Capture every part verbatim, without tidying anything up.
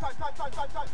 Time, time, time, time, time.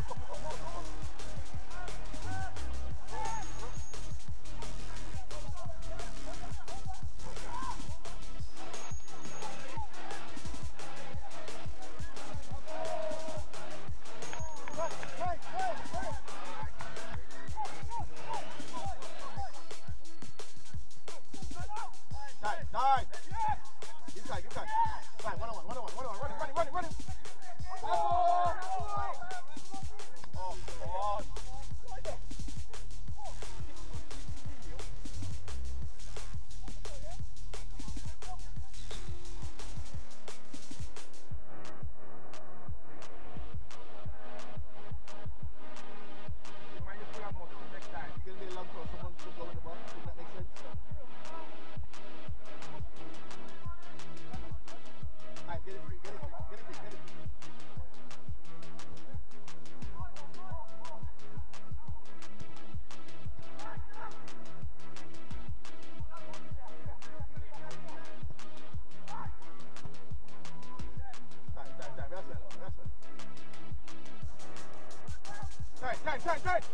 Time, time, time!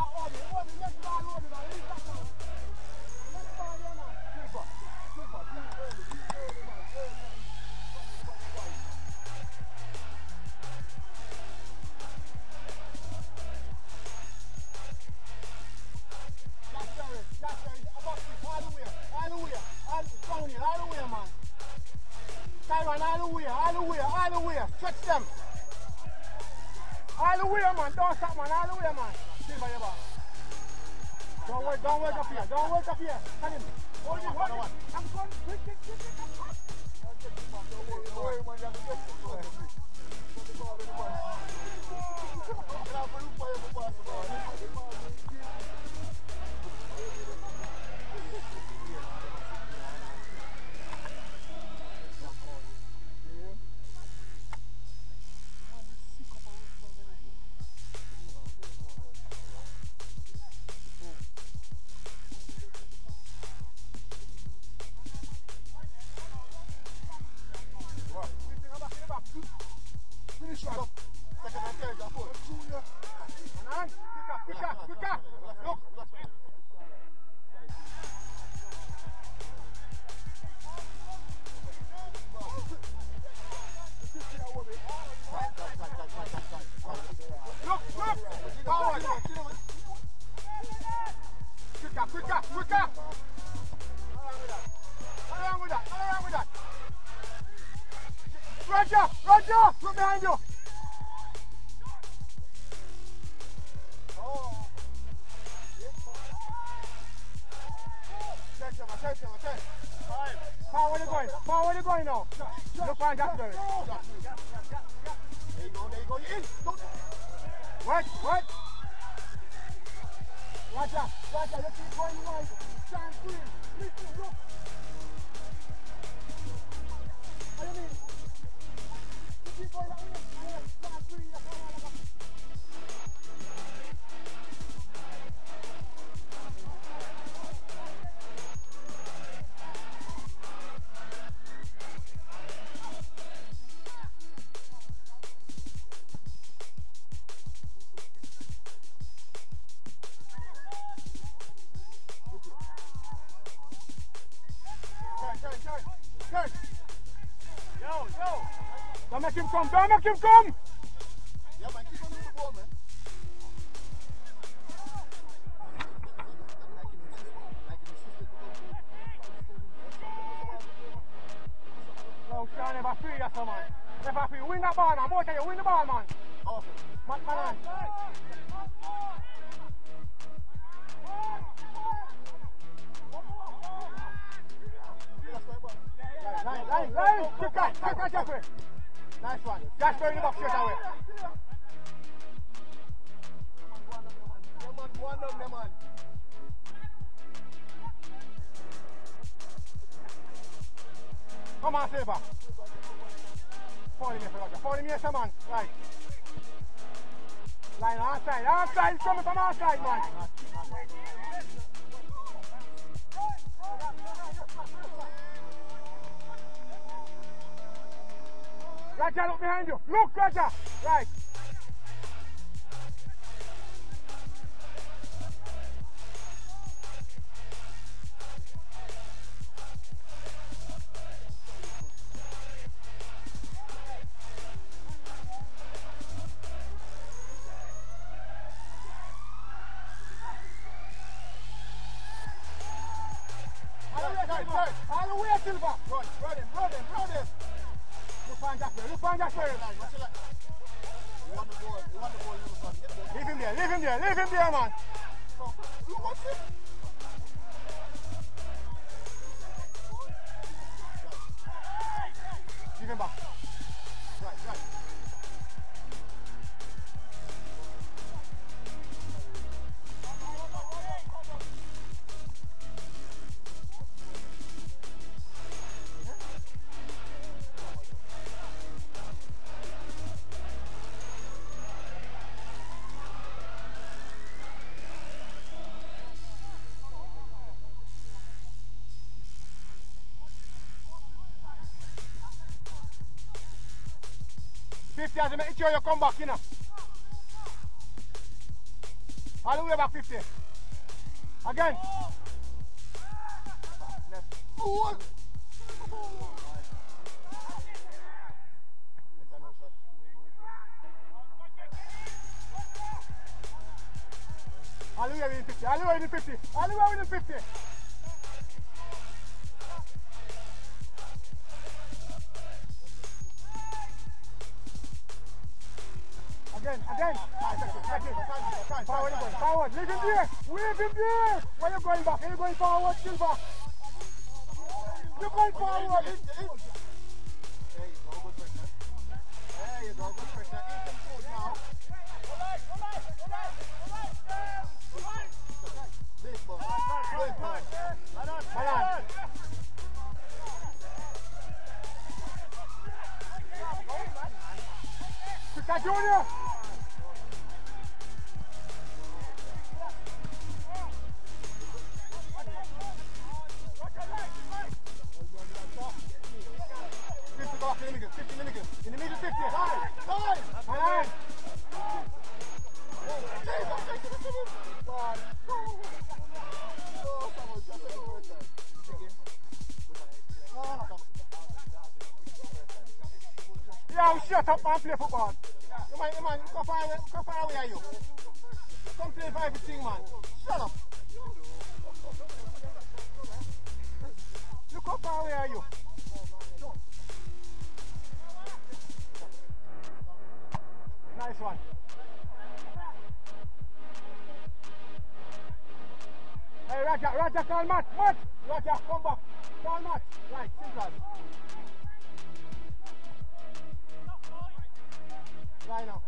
Stretch them. All the way, man. Don't stop, man. All the way, man. Still by your back. Don't work, don't work up here. Don't work up here. Stand him. Hold it, hold it. I'm going. Quick, quick, quick, quick. Don't worry, man. You have to get the ball. Put the ball in the ball. Get out for the fire for basketball. Roger! Roger! Look behind you! Oh! Attention, attention, attention! Power, where you going? Power, where you going now? Look behind Jeffery. There you go, there you go, you in! Wait, wait! Roger, Roger, you keep going wide. Stand free. Listen, look! What do you mean? Keep going that way. Stand free. Don't make him come, don't make him come! Yeah, man, keep on with the ball, man. No, Sean, never free us, man. Never free. Win that ball, man. Both of you, win the ball, man. Oh, man, man. Line, line, line! Quick cut, quick cut, Jeffery! Nice one. Jeffery in the box straight away. Come on, Silver. Follow me, Roger. Follow me, yes, man. Right. Line outside. Outside. It's coming from outside, man. Roger, look behind you. Look, Roger. Right. All the way, Silver. Run, run him, run him, run him. Look behind Jeffery, look behind Jeffery. You want the ball, you want the ball, you want the ball. Leave him there, leave him there, leave him there, man. Look, what's it? Give him back. Right, right. fifty as you make sure you come back, you know. All the way back fifty. Again. Left. Oh. All the way within fifty. All the way within fifty. All the way within fifty. Again, again. Forward, going, forward. Leave him there. Leave him there. Why are you going back? Are you going forward? Still back. You're going forward. Hey, no good pressure. Hey, you go, good pressure. Eat some food now. Alright, alright, alright, alright. Big ball. Big ball. Malan. Quicker, Junior. fifty milligrams. In the middle, fifty. Five. Five. Five. Yeah, shut up and play football. You man, you man, come far away, come far away are you? Come play for everything, man. Shut up. Look how far away are you? Nice one. Hey, Raja, Raja, call Matt, Matt! Raja, come back. Call Matt. Right, simple. Right now.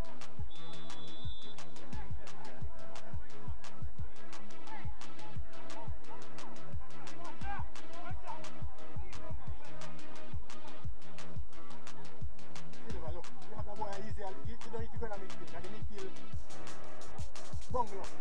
Bungalow.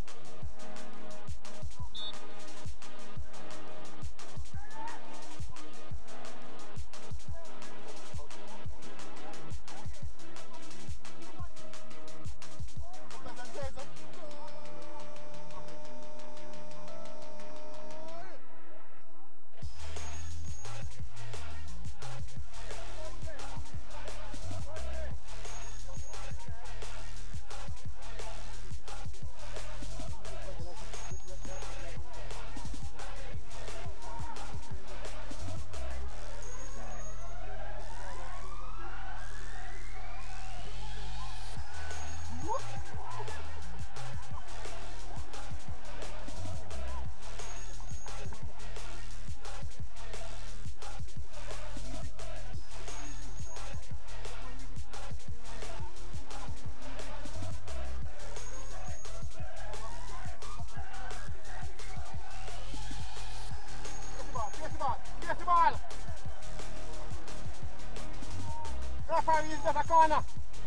Referee is just a corner.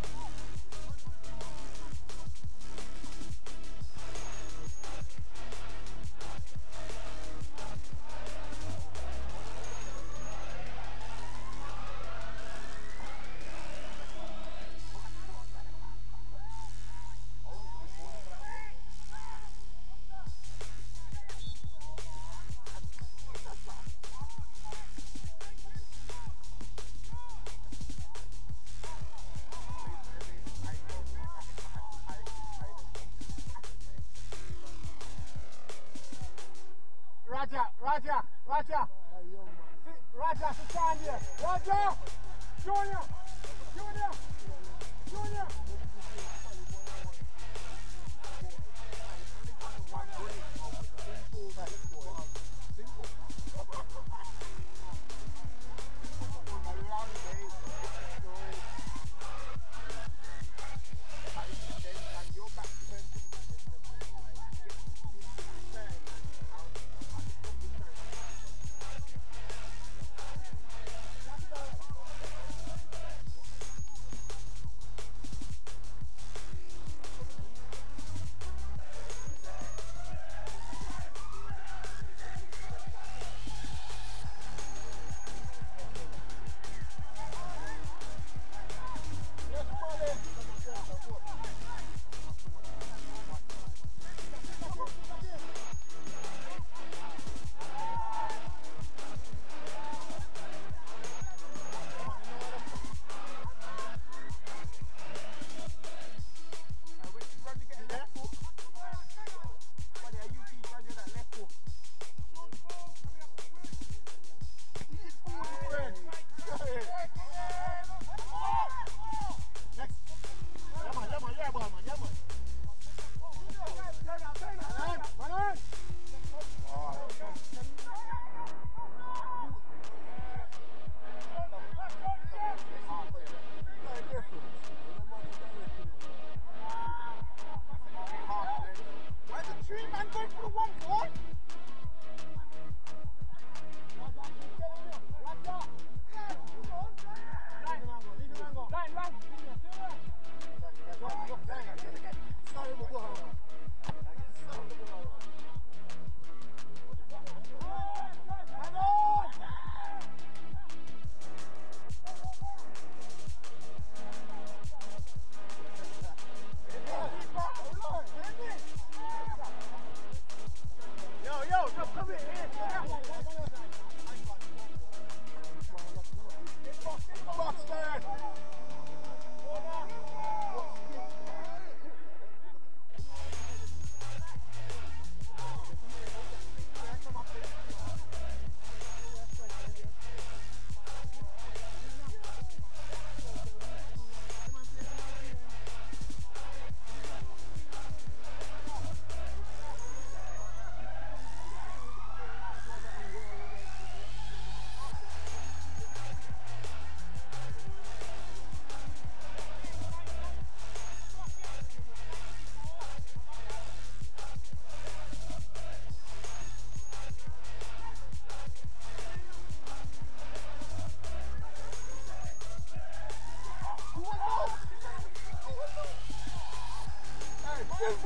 Raja, Raja, Raja. Raja, stand here. Raja! Junior! Junior! Junior!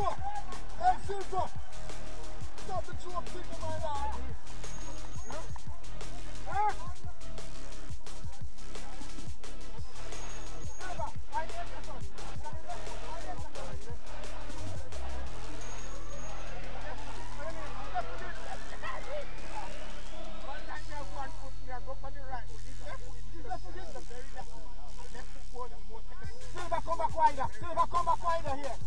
Silver! Hey, Silver! Stop the joke thing, my lad! Huh? Silver! I need the son! Silver, come back wider. Silver, come back wider here.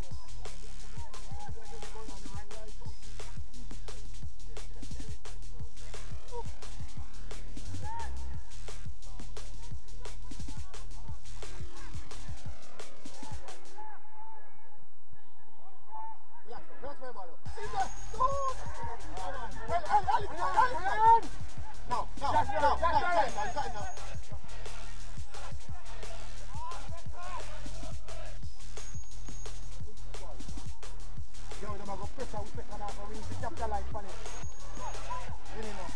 No, no, no, no, no. Yo, them are going to press out second half and we need to capitalize on it. You know.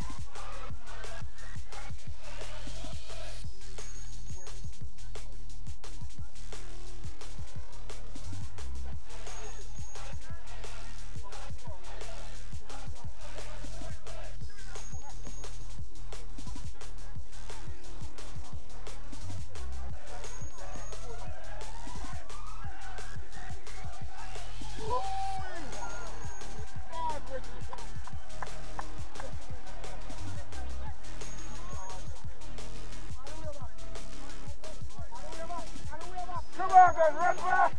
Run back!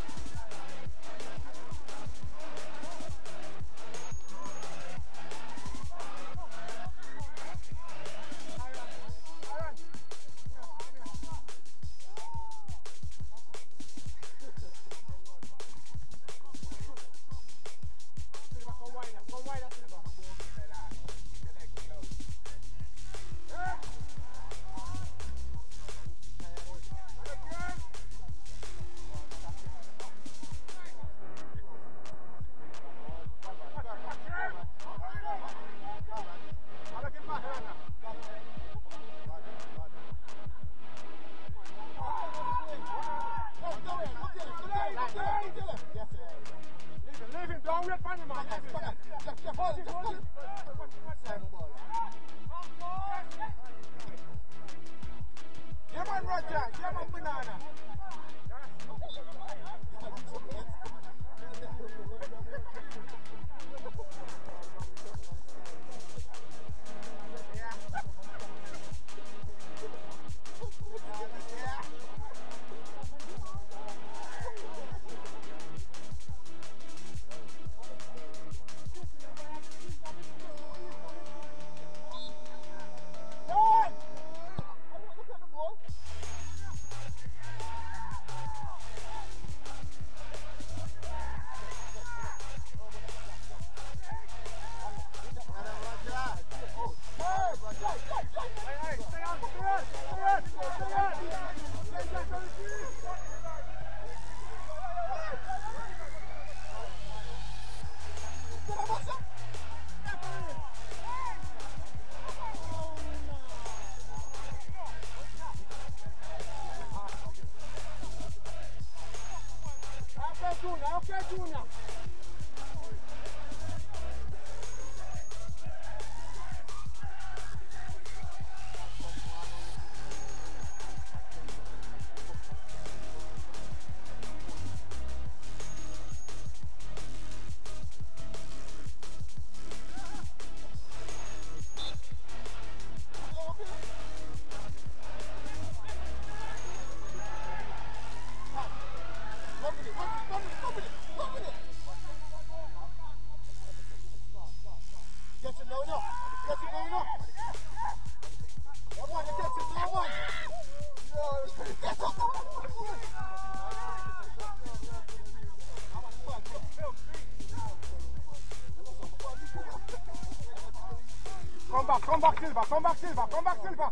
Come back, come back, Silva, come back, Silva, come back, Silva.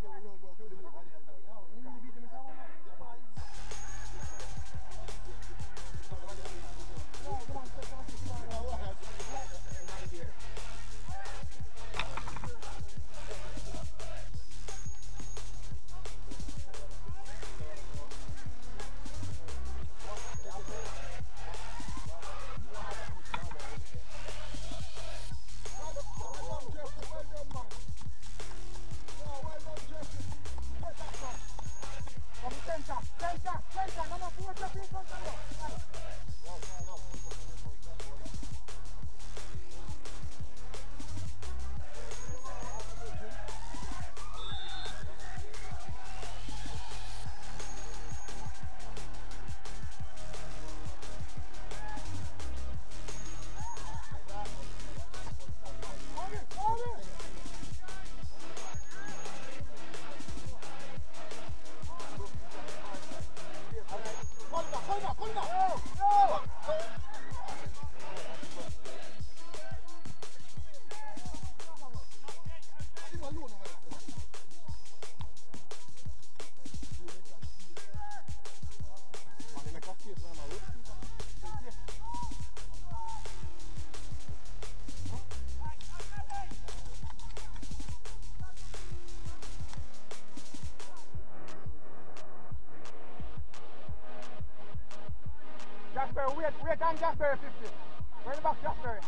Jeffery, wait, wait on Jeffery fifty. Bring back Jeffery.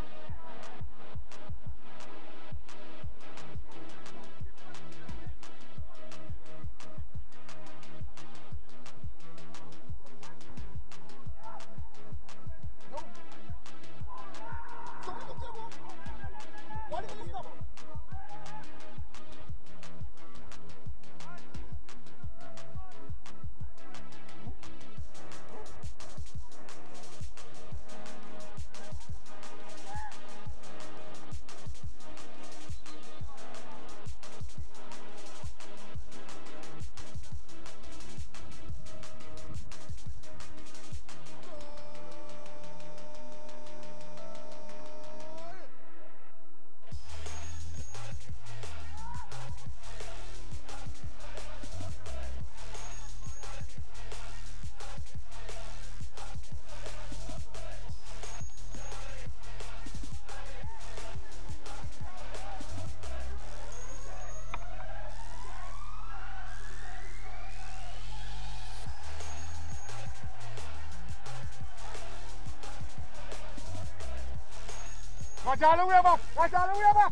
Watch all the way back! Watch all the way back!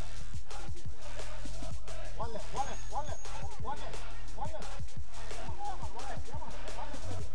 One left, one left, one left, one left, one left. One left, yeah man, one left, one left.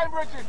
time, Bridget.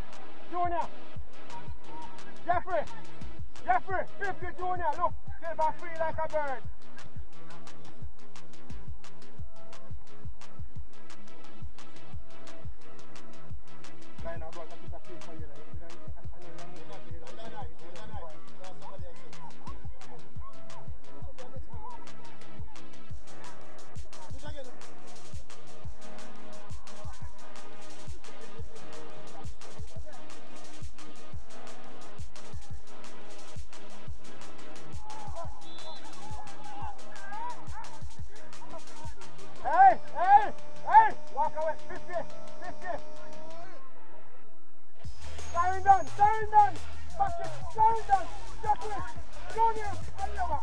Junior. Jeffrey. Jeffrey. fifty Junior. Look. Silver free like a bird. Line up, but that's a free for you. Hey, hey, hey! Walk away, fifty, fifty. Clarendon, Clarendon! Back it, Clarendon! Jeffery! Junior! And over!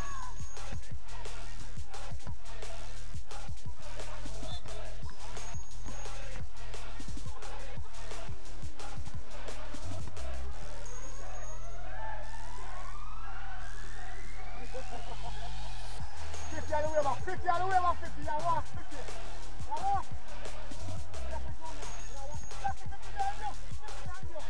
fifty all the way back, fifty all the way back, fifty, I walk, fifty. I walk. Jeffery Junior, I walk. Jeffery, fifty down you, fifty down you.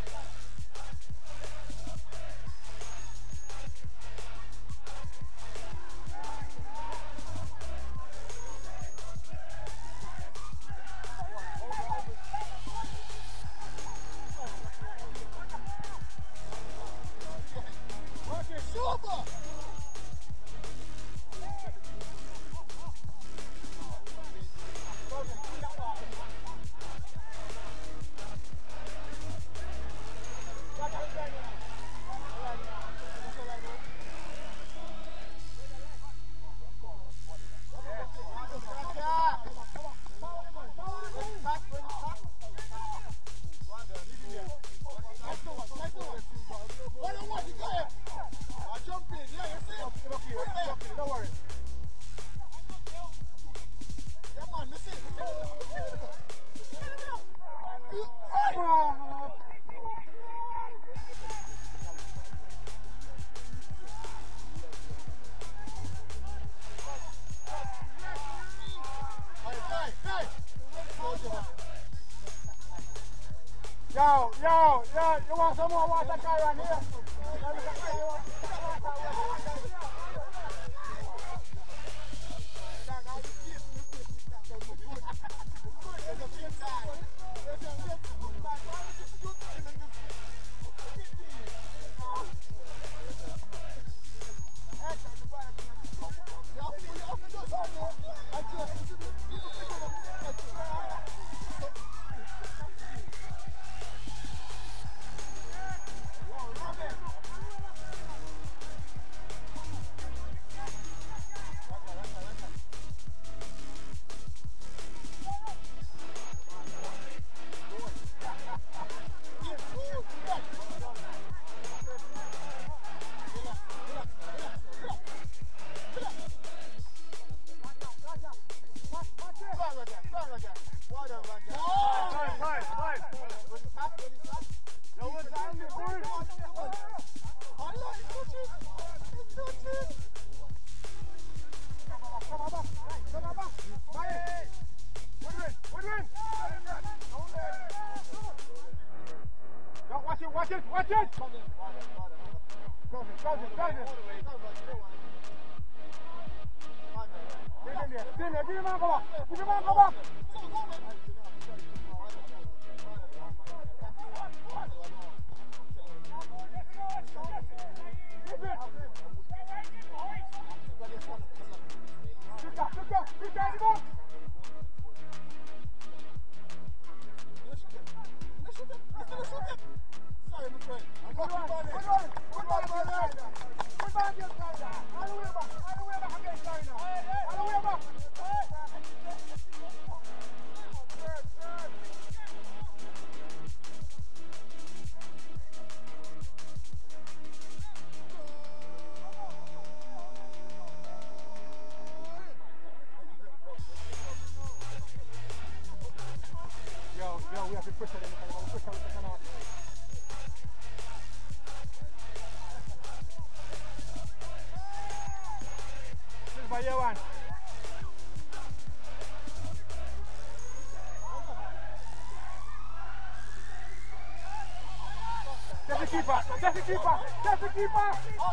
Okay, super! Yo, yo, yo, you want some more water, Kyron, here? Watch it, watch it! Close it, close it, close it. Get in there, get in there, give him a go back, give him a go back. Pick up, pick up, pick up, pick up. Sorry, my friend. Good one, good one, good one, good one, good one. Good one, good one. All the way back, all the way back against China. All the way back. Yo, yo, we have to push it in the corner. Push it in the corner. By year one. keeper. That's the keeper. That's the keeper.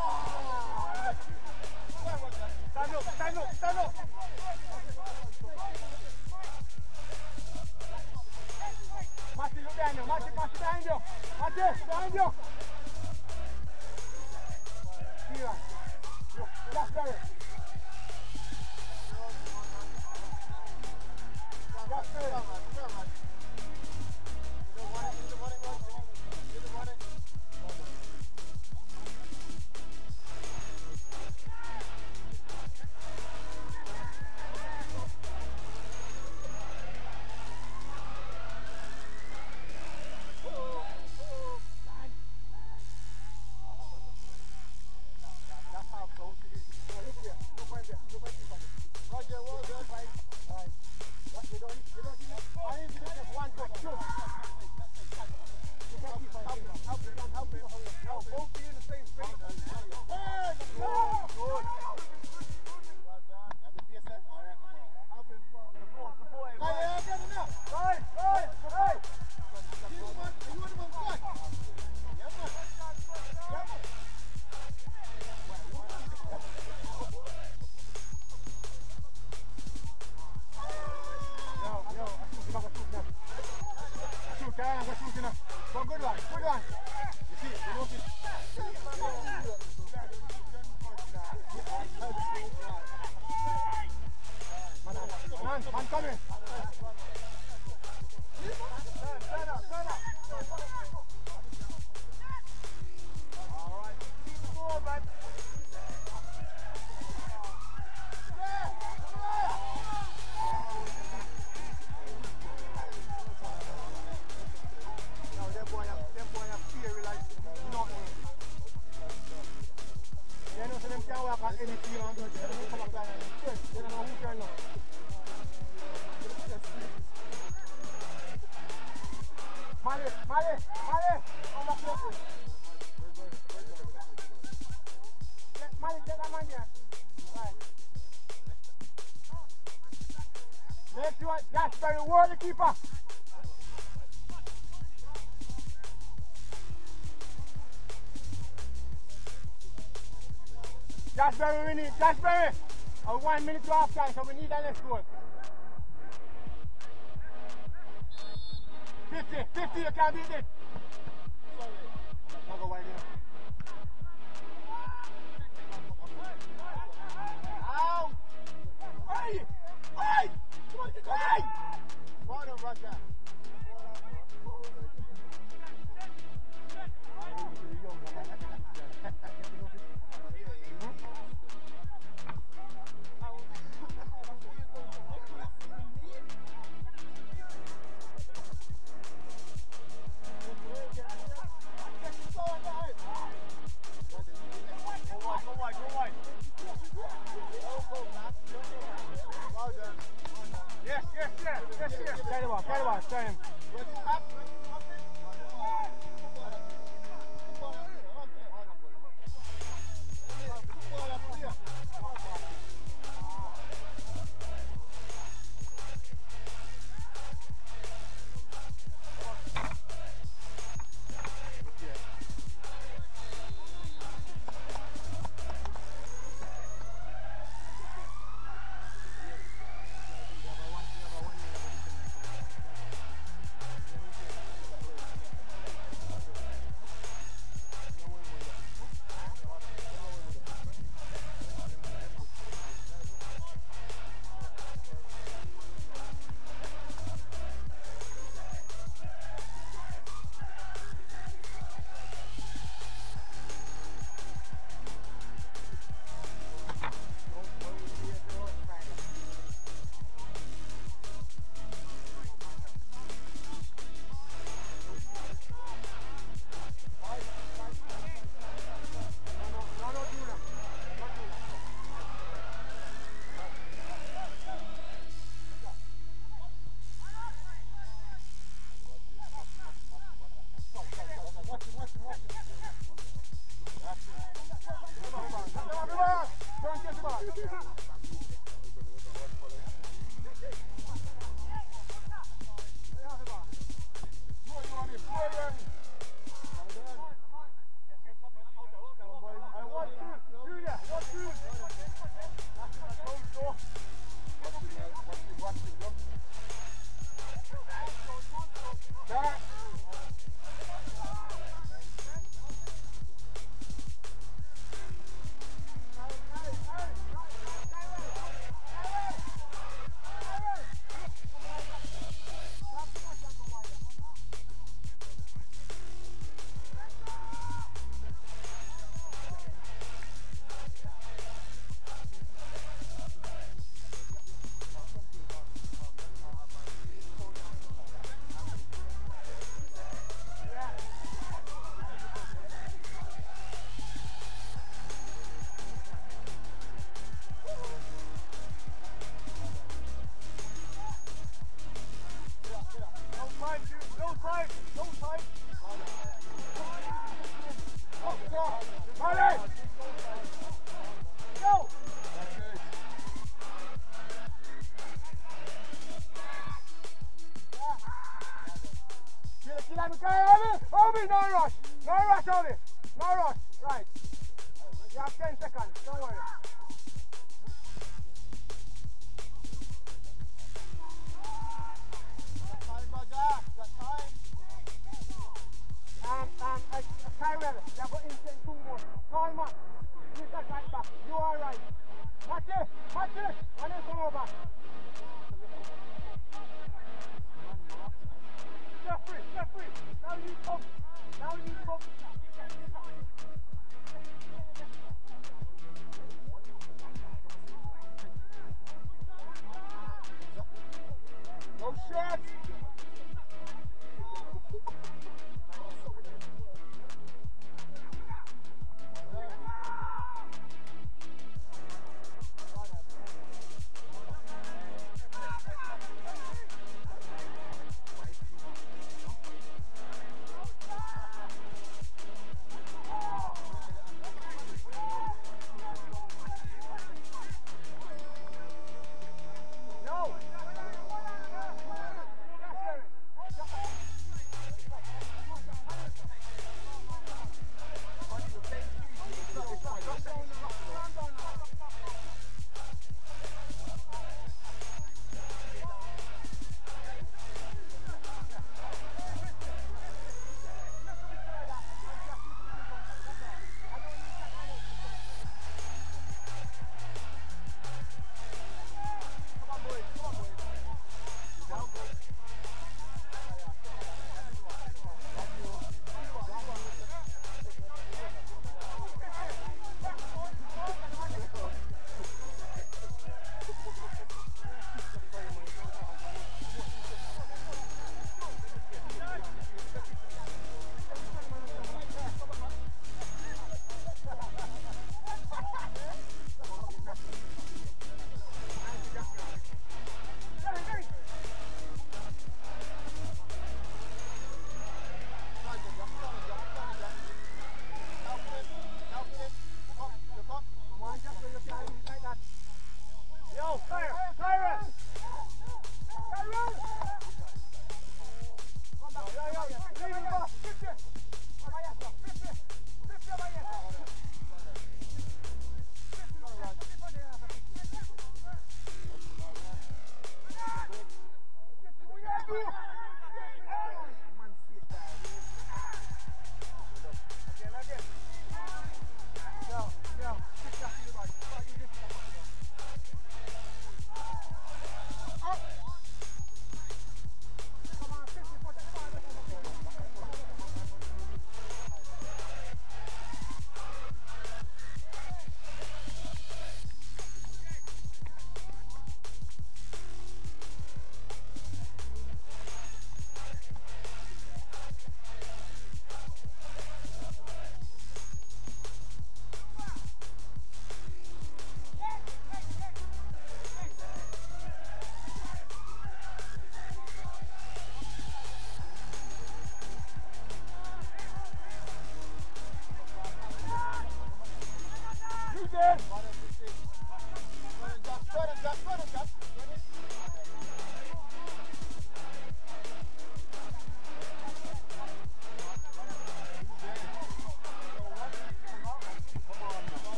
Stand up, stand up, stand up. Matty, look behind you. Matty, Matty behind you. Matty, behind you. Here. Look, that's better. That's better. Jeffery, ward the keeper. Jeffery, we need Jeffery. Uh, one minute to half time, so we need an next goal. fifty, fifty, you can't beat it. I'll go wide enough. Out! Hey! Hey! Hey! Well done, Roger. Carry the ball, carry the ball, carry rush. No rush only. No rush. Right. You have ten seconds. Don't worry. Um, um, uh, Tyrell, you have got instant two more. Norman, you got right back. You are right. Matty, Matty, and then come over. Jeffery, Jeffery, now you come. Now you come. No shots.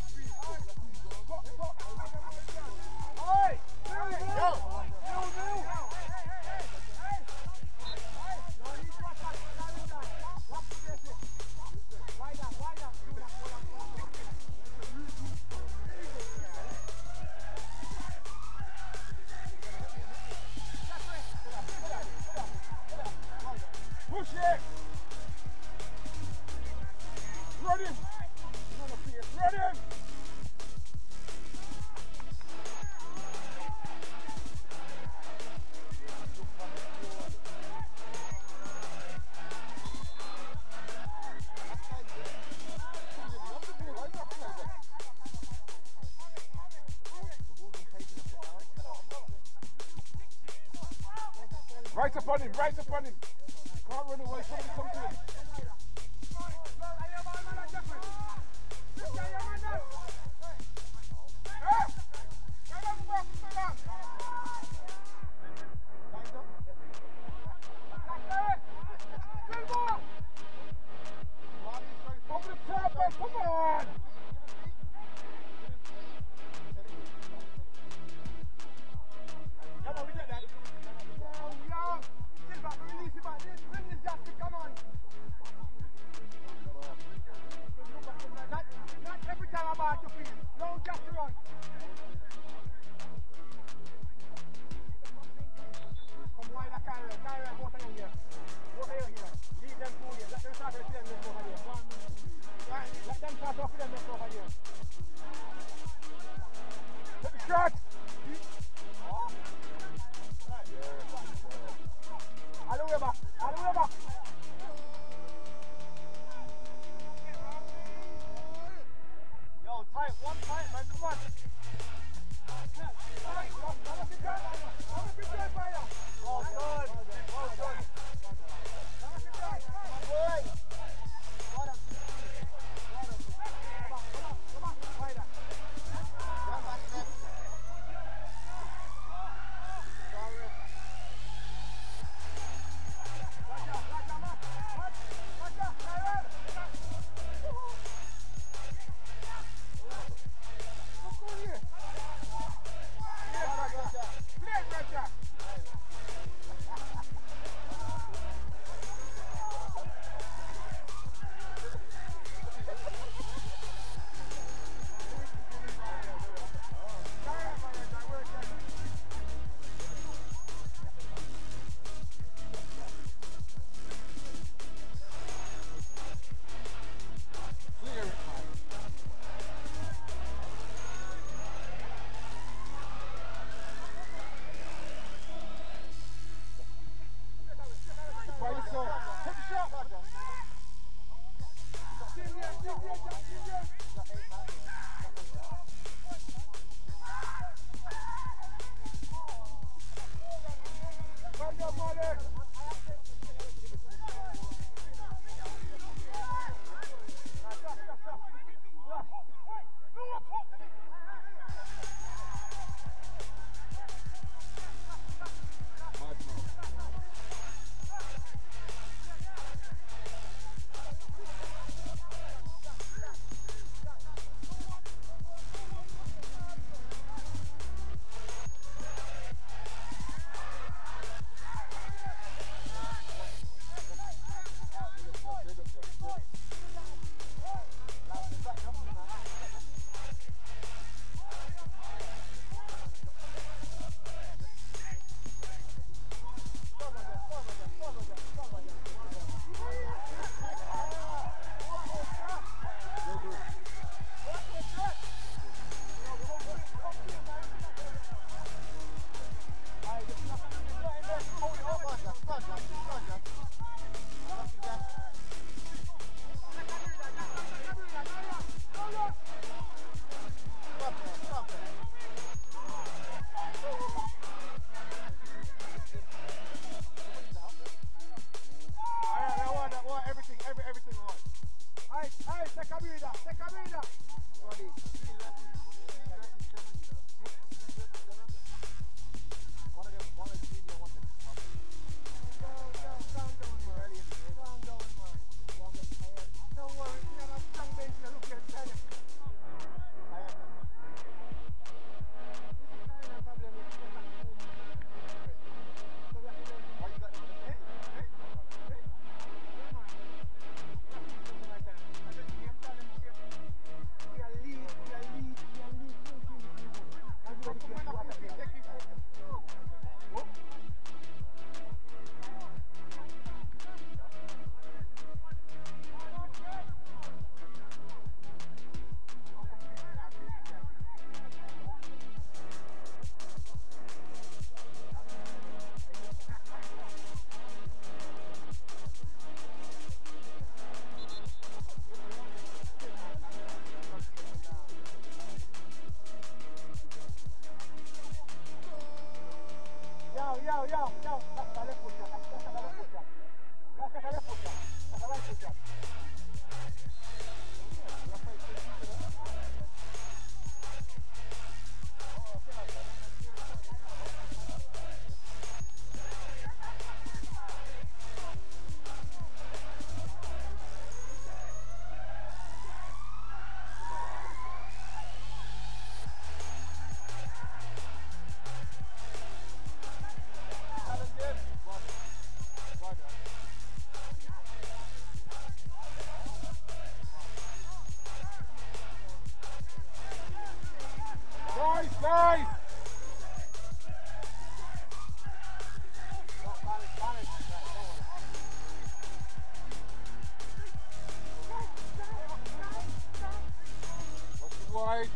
Right upon him, right upon him. Can't run away, somebody come to him. Over the top, man, come on! Come on, we get that. Yo, yo! Sit back, release it back. Release Jeffery, come on. Not, not every time I'm about to feel. No, Jeffery run. Come wide a Kyrie. Kyrie, both of you here. Both of you here. Leave them two here. Let them start to see them next over here. Right, let them start off with them next over here. Take the shot. All the way back, all the way back. Yo, tight, one tight, man, come on. Well done, well done. wide.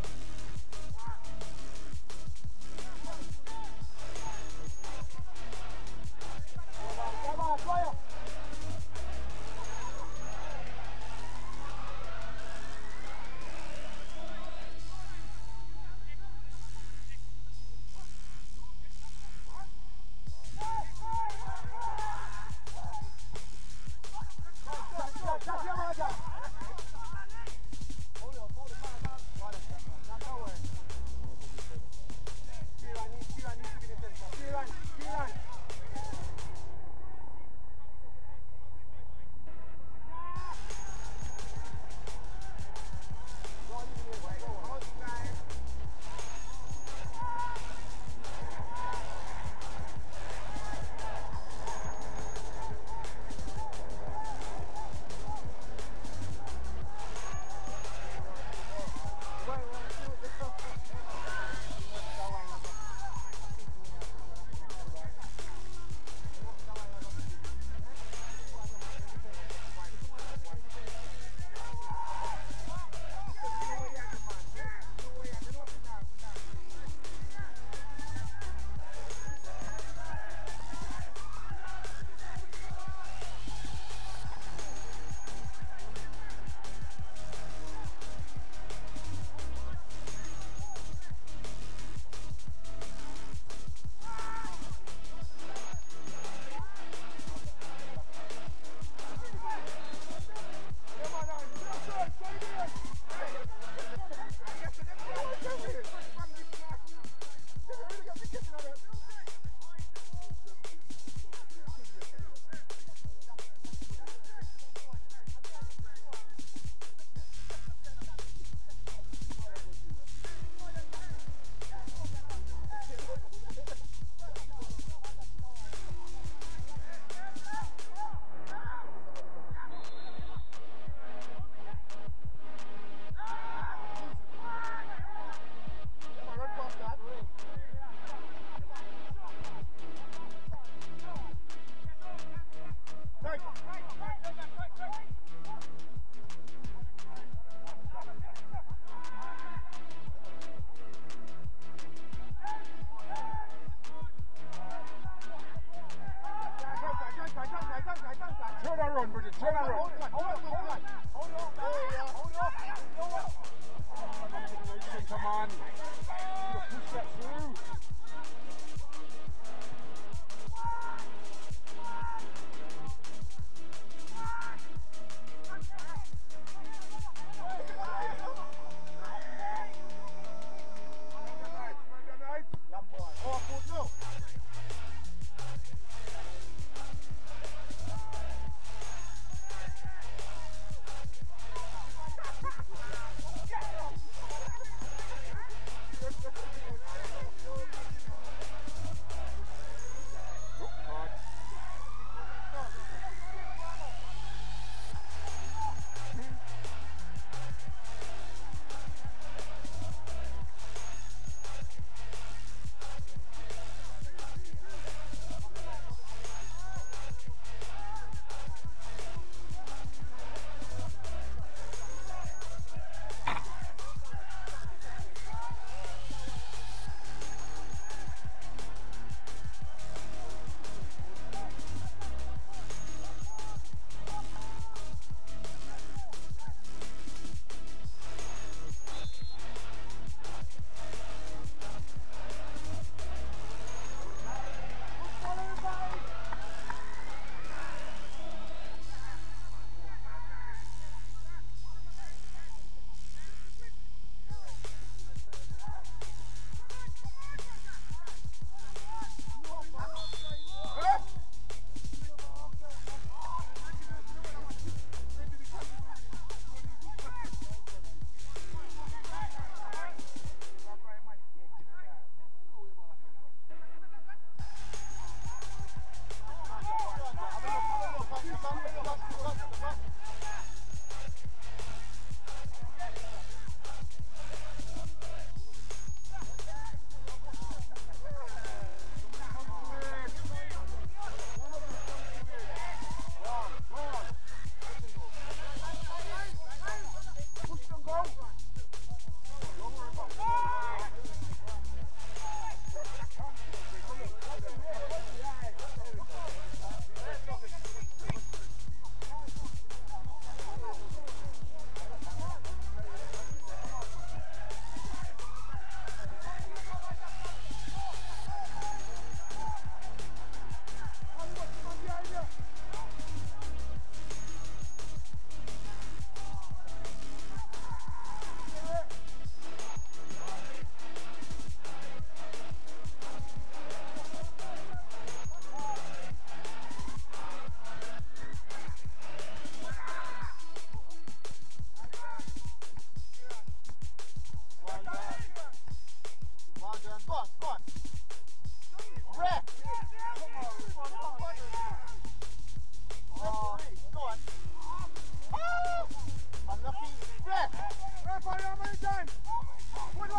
Turn around, Bridget, turn around. Hold on, hold on, hold on. Hold on, hold on. Come on. You push that through.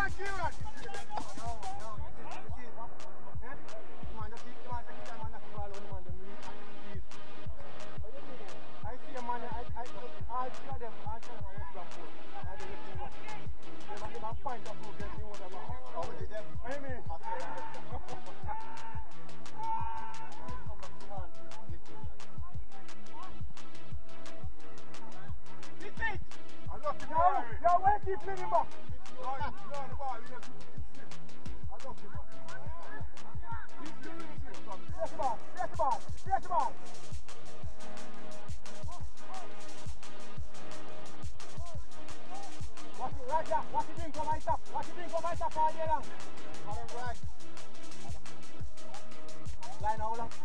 on, Kieran. No, no, you see, you see. Eh? The man just keep, the man just keep that man knocking ball on the man, them really at the keys. What do you mean? I see a man, I, I, I see them, I see them on West Bradford. I don't let them go. They might give a pint of food, getting whatever. Oh, with them. What do you mean? Yo, yo, where keep playing back? No, no, the ball, you just slip. I love you, man. He's doing it slip. Press the ball, press the ball, press the ball. Watch it right there, watch it drink from my top, watch it drink from my top all day long. Adam right. Line out long.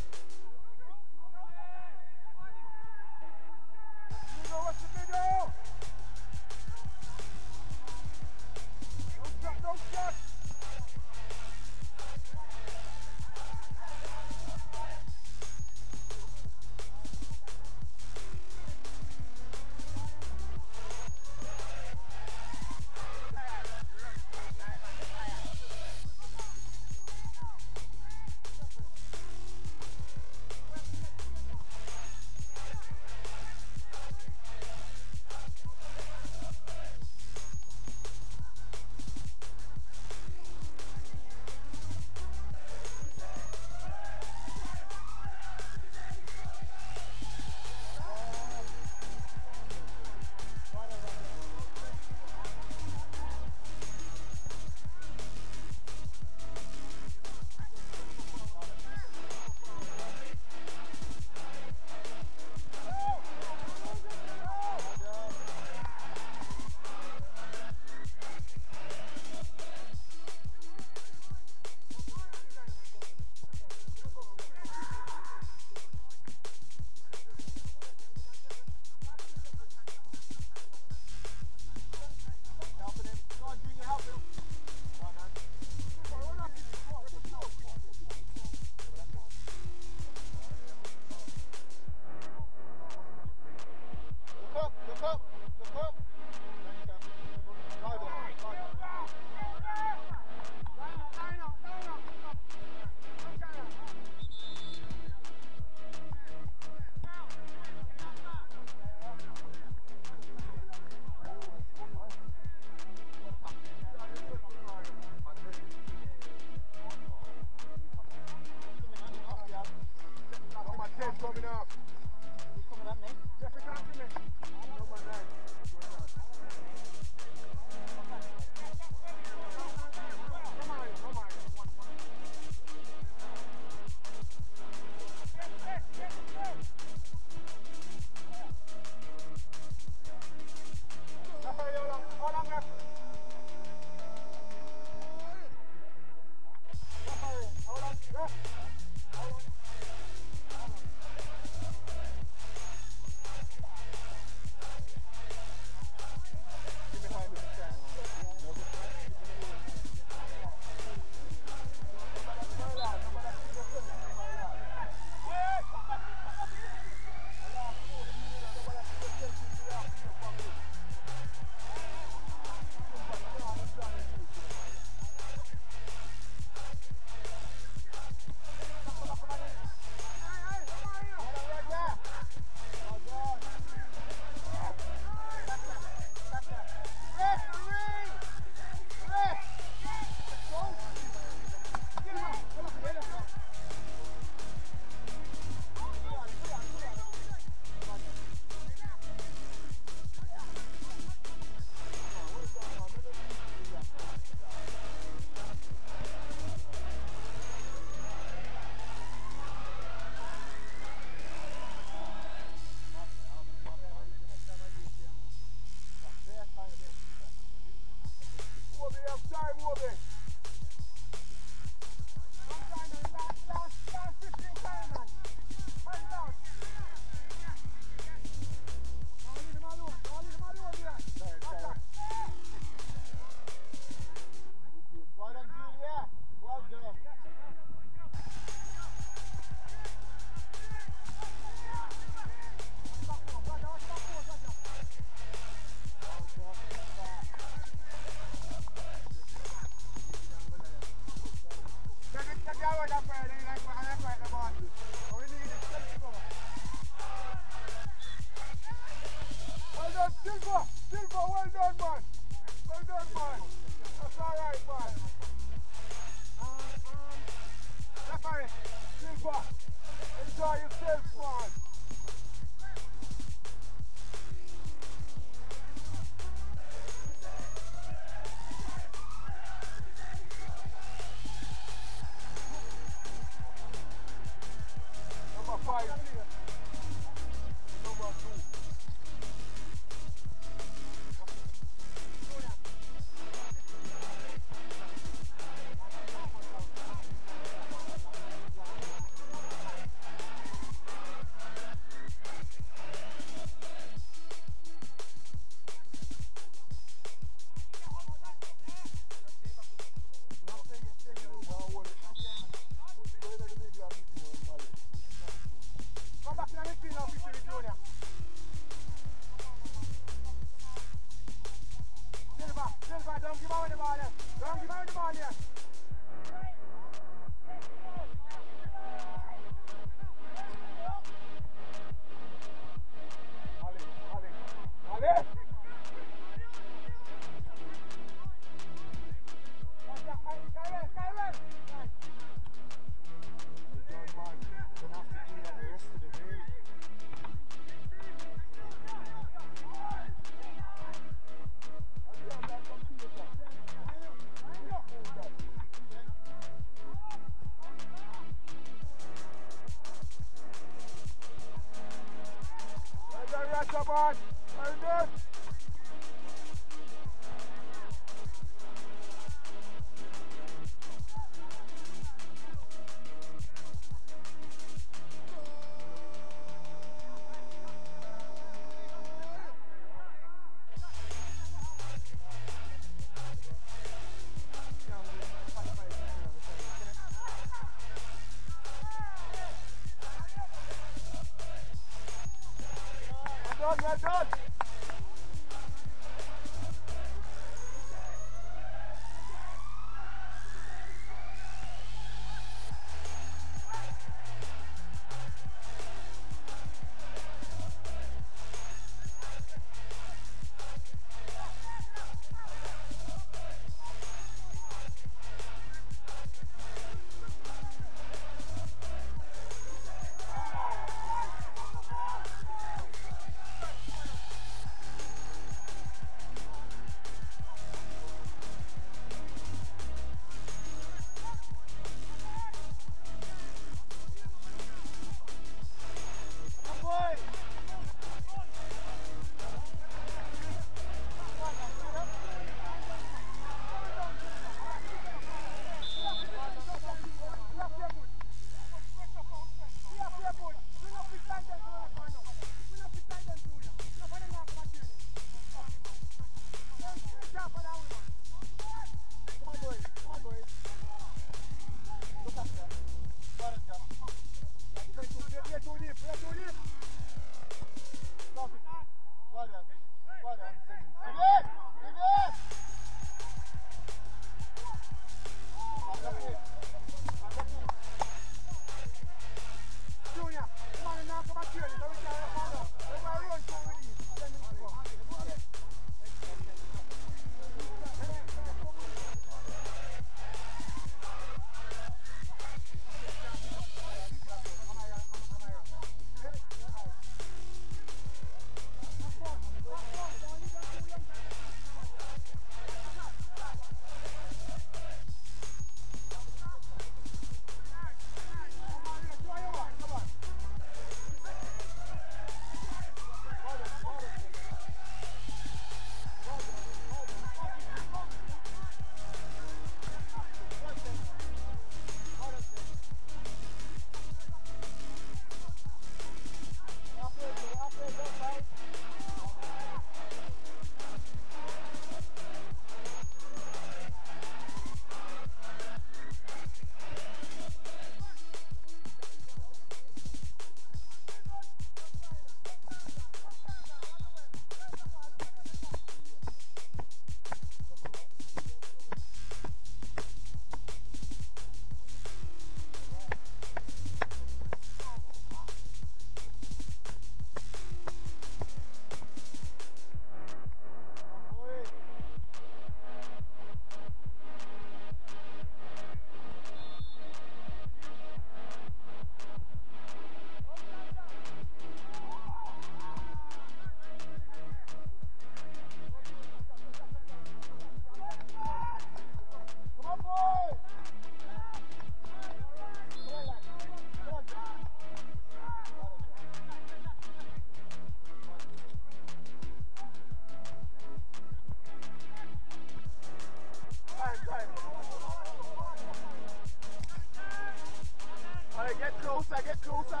closer, get closer.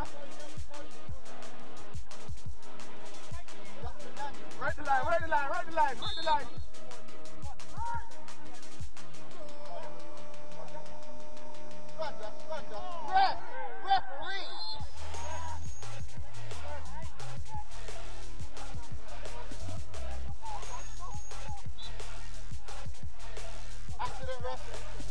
Right the line, right the line, right the line, right the line. Ref, referee. Accident, ref.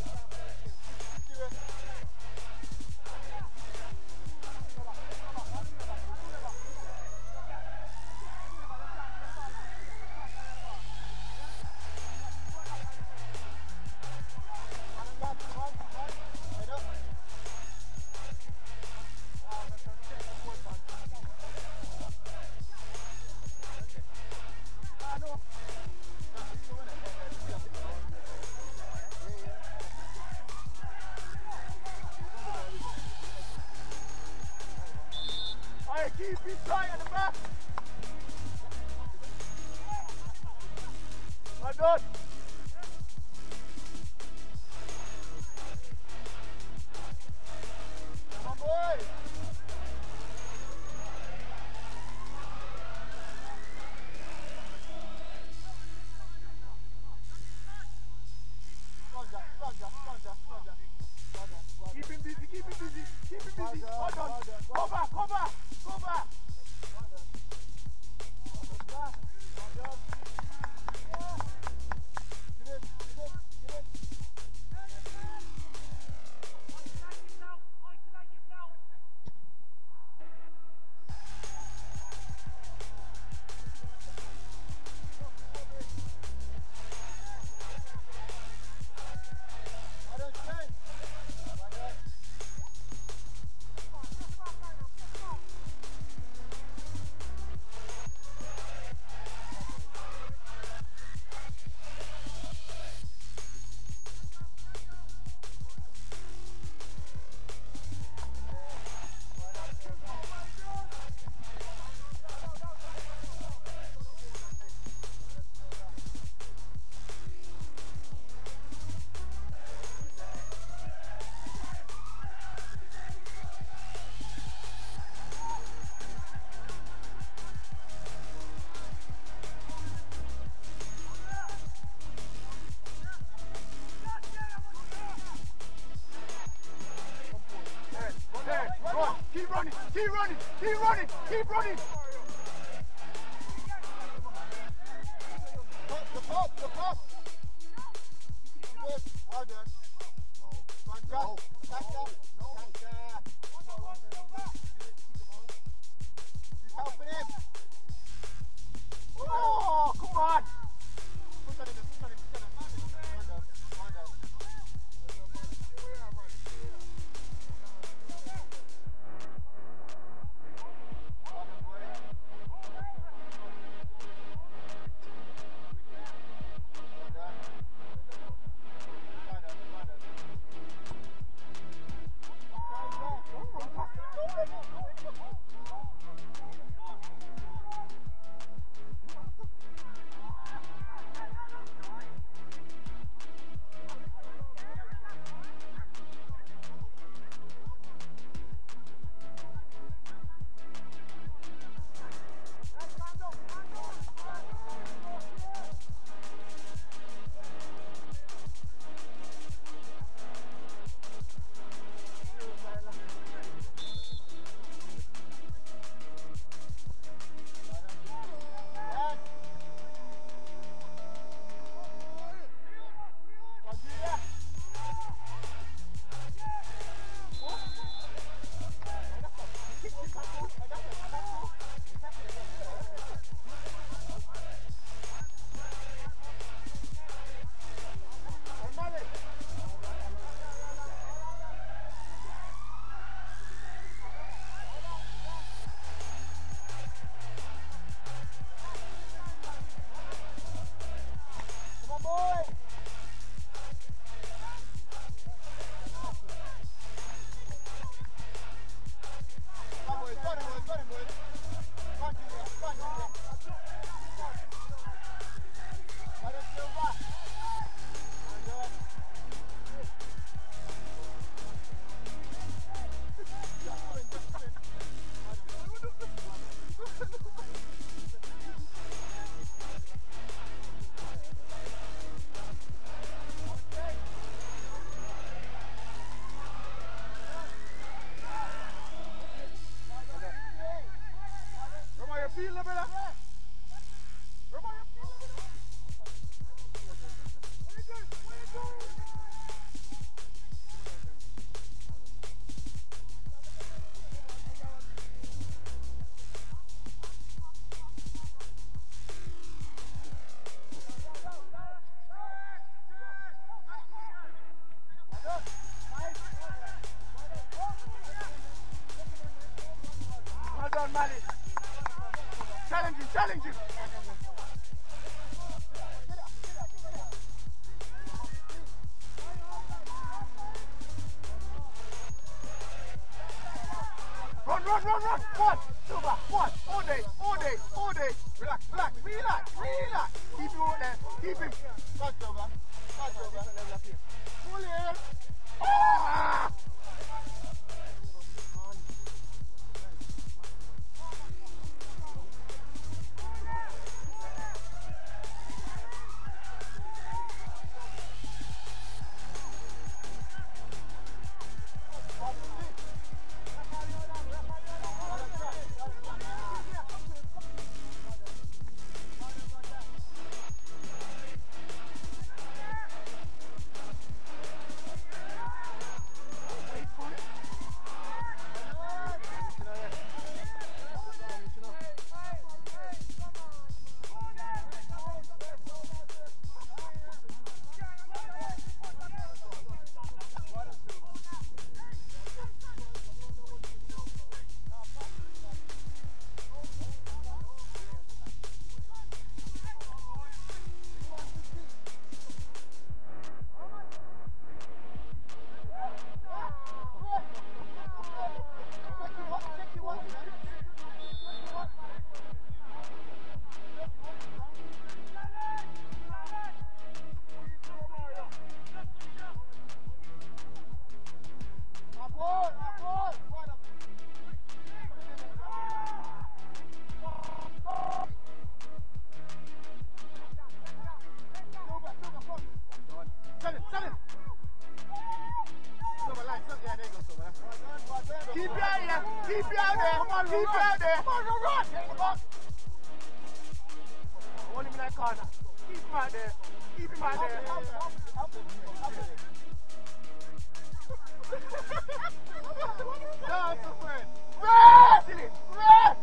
Keep it tight at the back. Well done. Come on, boys. Keep him busy, keep him busy, keep him busy. Well done. Go back, go back, go back. Keep running, keep running, keep running, keep running. The pop, the pop. Good, well done. No. Back up. No. He's helping him. Oh, come on. Put that in the, put that in the, put that in the. Well done, well done. Go, Challenge him, challenge him. Run, run, run, run. One, Silver, one. All day, all day, all day. Relax, relax, relax, relax. Keep him out there, keep him. Back, Silver. Back, Silver. Pull him. Ah! Keep you out there, keep you out there, come on, keep you out there, come on, run, run, come on. I want him in that corner, keep him out there, keep him out there. That's a friend. Rest! Rest!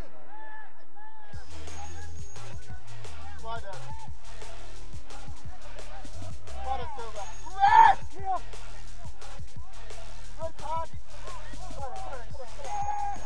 Water. Water, Silver. Rest! Here. Good card. Come on, come on, come on, come on.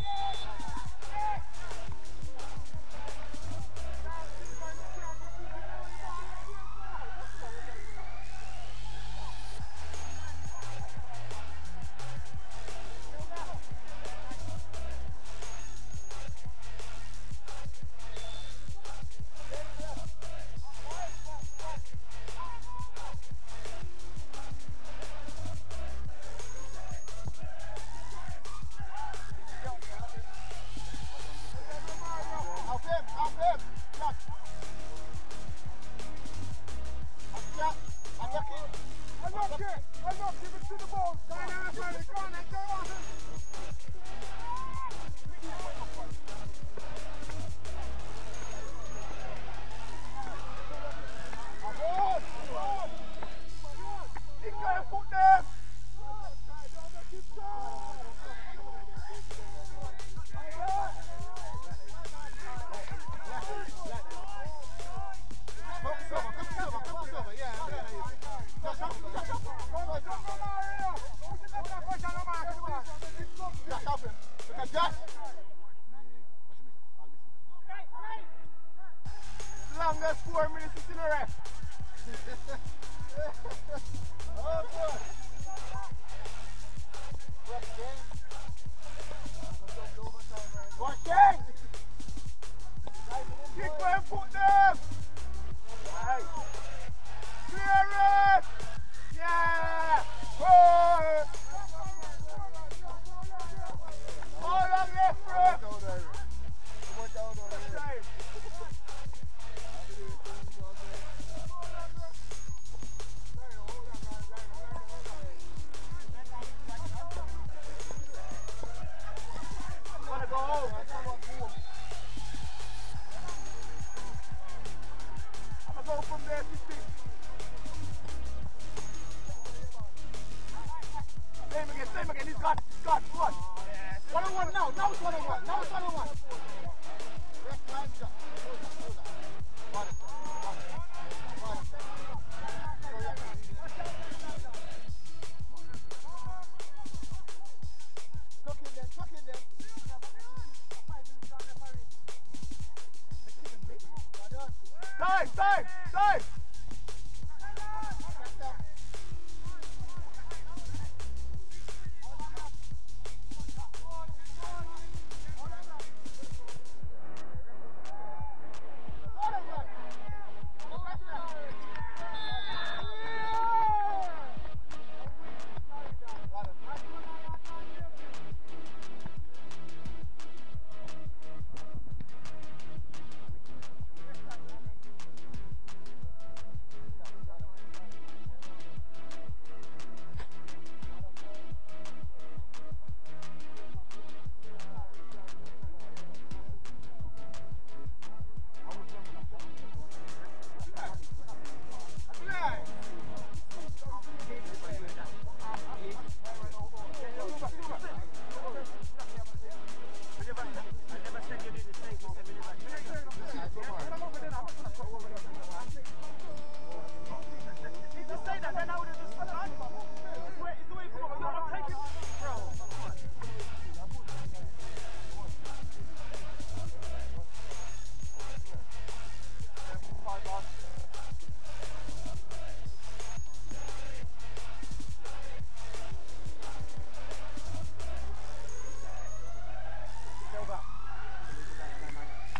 Longest four minutes is in a rest. Oh, good. Watch it! Kick where put them! Right. Clear it! Yeah! Oh! All on left, bro! Come on down, down, down. same again. He's got, got what? One on one now. Now it's one on one. Now it's one on one.